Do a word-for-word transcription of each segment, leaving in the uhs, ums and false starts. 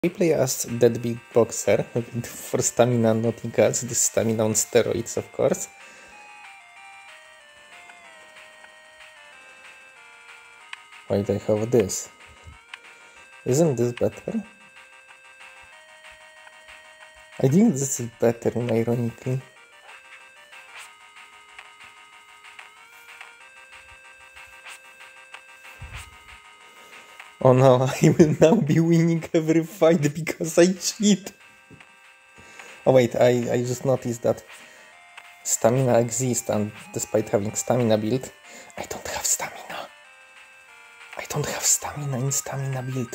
We play as Deadbeat Boxer for stamina, nothing else. This stamina on steroids, of course. Wait, I have this. Isn't this better? I think this is better, ironically. Oh no, I will now be winning every fight because I cheat. Oh wait, I, I just noticed that stamina exists, and despite having stamina build, I don't have stamina. I don't have stamina in stamina build.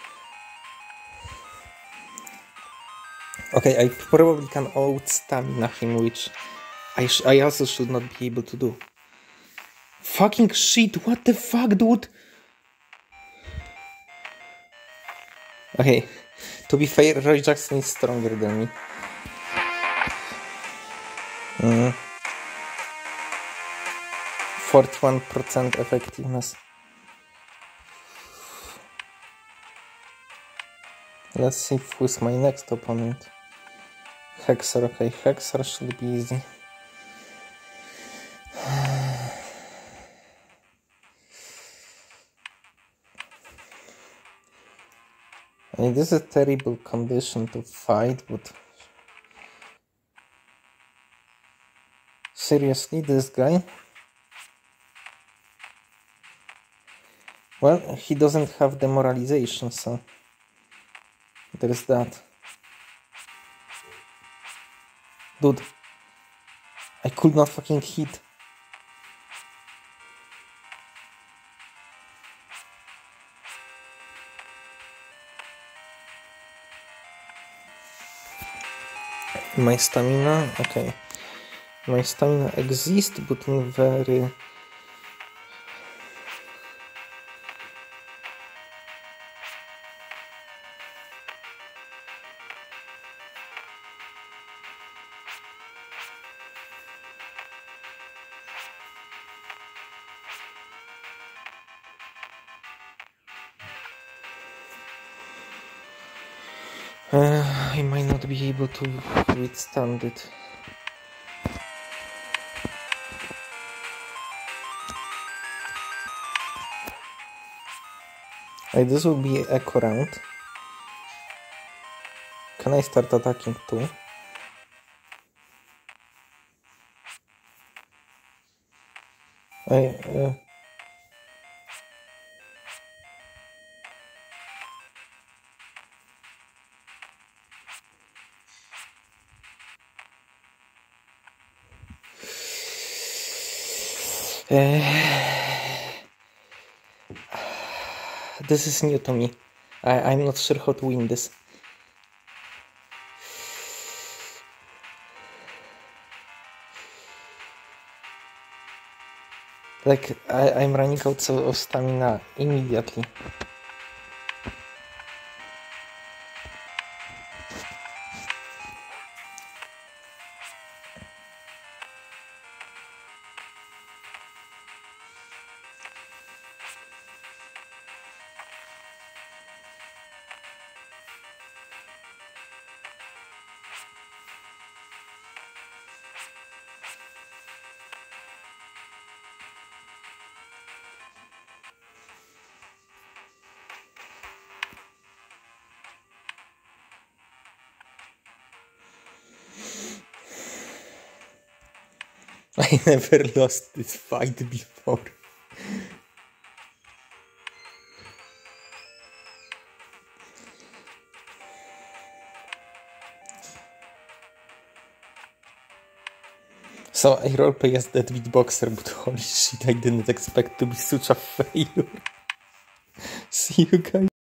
Okay, I probably can out stamina him, which I, sh I also should not be able to do. Fucking shit, what the fuck, dude? Okay, to be fair, Roy Jackson is stronger than me. Mm. forty-one percent effectiveness. Let's see who's my next opponent. Hexer, okay, Hexer should be easy. I mean, this is a terrible condition to fight, but seriously, this guy? Well, he doesn't have demoralization, so there's that. Dude, I could not fucking hit. My stamina, okay. My stamina exists, but in very... Uh, I might not be able to withstand it. Like, this will be echo round. Can I start attacking too? I... Uh, Uh, this is new to me. I, I'm not sure how to win this. Like, I, I'm running out of stamina immediately. I never lost this fight before. So I roleplay as Deadbeat Boxer, but holy shit, I didn't expect to be such a failure. See you guys.